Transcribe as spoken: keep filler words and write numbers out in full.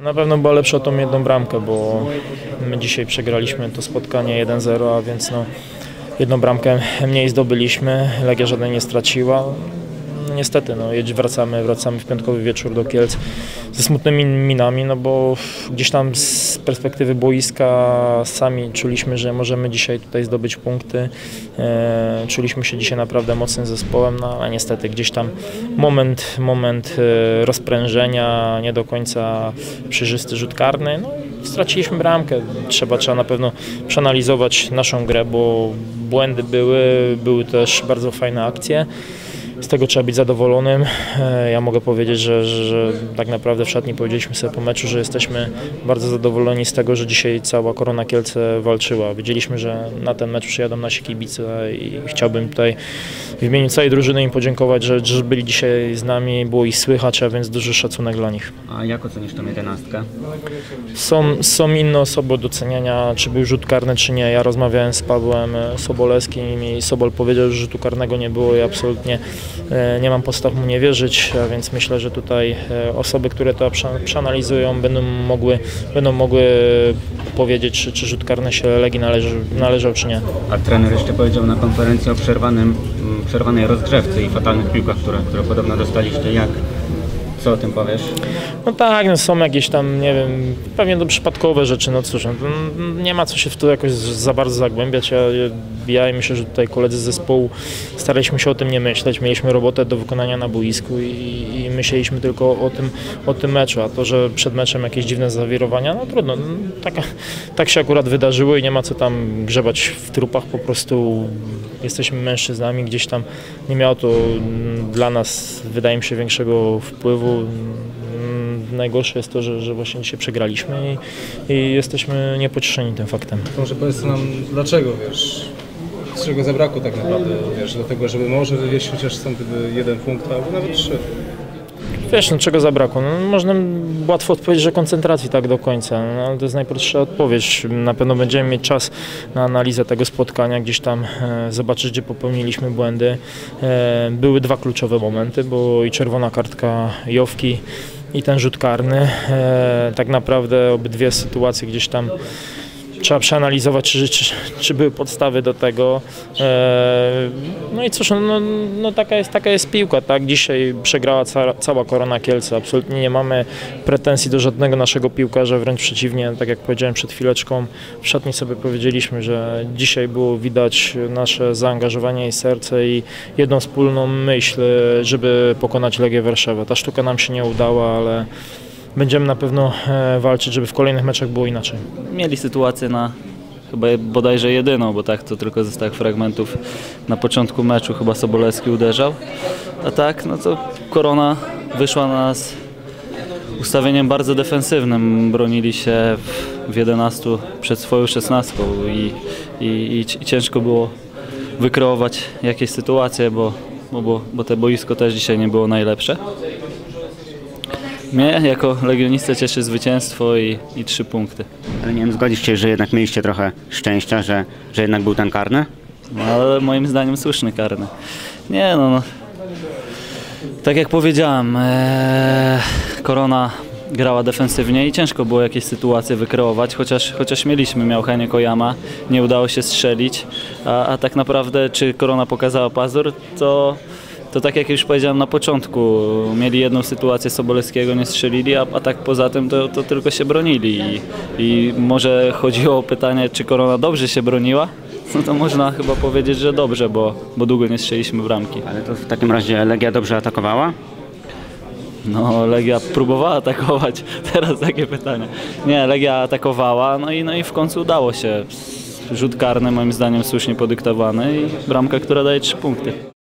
Na pewno była lepsza o tą jedną bramkę, bo my dzisiaj przegraliśmy to spotkanie jeden zero, a więc no, jedną bramkę mniej zdobyliśmy, Legia żadnej nie straciła. Niestety, no, wracamy, wracamy w piątkowy wieczór do Kielc ze smutnymi minami, no bo gdzieś tam z perspektywy boiska sami czuliśmy, że możemy dzisiaj tutaj zdobyć punkty. E, czuliśmy się dzisiaj naprawdę mocnym zespołem, no, a niestety gdzieś tam moment, moment rozprężenia, nie do końca przejrzysty rzut karny. No, straciliśmy bramkę. Trzeba, trzeba na pewno przeanalizować naszą grę, bo błędy były, były też bardzo fajne akcje. Z tego trzeba być zadowolonym. Ja mogę powiedzieć, że, że, że tak naprawdę w szatni powiedzieliśmy sobie po meczu, że jesteśmy bardzo zadowoleni z tego, że dzisiaj cała Korona Kielce walczyła. Wiedzieliśmy, że na ten mecz przyjadą nasi kibice i chciałbym tutaj w imieniu całej drużyny im podziękować, że, że byli dzisiaj z nami, było ich słychać, a więc duży szacunek dla nich. A jak ocenisz tą jedenastkę? Są, są inne osoby do oceniania, czy był rzut karny, czy nie. Ja rozmawiałem z Pawłem Sobolewskim i Sobol powiedział, że rzutu karnego nie było i absolutnie nie mam podstaw mu nie wierzyć, a więc myślę, że tutaj osoby, które to przeanalizują, będą mogły, będą mogły powiedzieć, czy, czy rzut karny się Legii należy, należał, czy nie. A trener jeszcze powiedział na konferencji o przerwanym, przerwanej rozgrzewce i fatalnych piłkach, które, które podobno dostaliście. Jak? Co o tym powiesz? No tak, no są jakieś tam, nie wiem, pewnie to przypadkowe rzeczy, no cóż, no, nie ma co się w to jakoś za bardzo zagłębiać. Ja, ja myślę, że tutaj koledzy z zespołu staraliśmy się o tym nie myśleć, mieliśmy robotę do wykonania na boisku i, i myśleliśmy tylko o tym, o tym meczu, a to, że przed meczem jakieś dziwne zawirowania, no trudno, no, tak, tak się akurat wydarzyło i nie ma co tam grzebać w trupach, po prostu jesteśmy mężczyznami, gdzieś tam nie miało to dla nas, wydaje mi się, większego wpływu. Najgorsze jest to, że, że właśnie dzisiaj przegraliśmy i, i jesteśmy niepocieszeni tym faktem. Może powiedz nam dlaczego, wiesz, z czego zabrakło tak naprawdę, wiesz, do tego, żeby może wywieźć chociaż stąd jeden punkt, albo nawet trzy. Wiesz, no czego zabrakło? No, można łatwo odpowiedzieć, że koncentracji tak do końca, no, ale to jest najprostsza odpowiedź. Na pewno będziemy mieć czas na analizę tego spotkania, gdzieś tam e, zobaczyć, gdzie popełniliśmy błędy. E, były dwa kluczowe momenty, bo i czerwona kartka Jowki i ten rzut karny. E, tak naprawdę obydwie sytuacje gdzieś tam trzeba przeanalizować, czy, czy, czy były podstawy do tego. No i cóż, no, no taka, jest, taka jest piłka, tak? Dzisiaj przegrała ca, cała Korona Kielce. Absolutnie nie mamy pretensji do żadnego naszego piłkarza, wręcz przeciwnie, tak jak powiedziałem przed chwileczką, w szatni sobie powiedzieliśmy, że dzisiaj było widać nasze zaangażowanie i serce i jedną wspólną myśl, żeby pokonać Legię Warszawa. Ta sztuka nam się nie udała, ale będziemy na pewno walczyć, żeby w kolejnych meczach było inaczej. Mieli sytuację na chyba bodajże jedyną, bo tak to tylko ze stałych fragmentów na początku meczu chyba Sobolewski uderzał. A tak, no to Korona wyszła na nas ustawieniem bardzo defensywnym. Bronili się w jedenastu przed swoją szesnastką i, i, i ciężko było wykreować jakieś sytuacje, bo, bo, bo te boisko też dzisiaj nie było najlepsze. Mnie jako legionistę cieszy zwycięstwo i, i trzy punkty. Ale nie wiem, zgodzisz się, że jednak mieliście trochę szczęścia, że, że jednak był ten karny? No, ale moim zdaniem słuszny karny. Nie no, no. Tak jak powiedziałem, ee, Korona grała defensywnie i ciężko było jakieś sytuacje wykreować, chociaż, chociaż mieliśmy, miał Henie Kojama, nie udało się strzelić, a, a tak naprawdę czy Korona pokazała pazur, to To tak jak już powiedziałem na początku, mieli jedną sytuację Sobolewskiego, nie strzelili, a, a tak poza tym to, to tylko się bronili. I, I może chodziło o pytanie, czy Korona dobrze się broniła? No to można chyba powiedzieć, że dobrze, bo, bo długo nie strzeliśmy bramki. Ale to w takim razie Legia dobrze atakowała? No, Legia próbowała atakować. Teraz takie pytanie. Nie, Legia atakowała, no i, no i w końcu udało się. Rzut karny moim zdaniem słusznie podyktowany i bramka, która daje trzy punkty.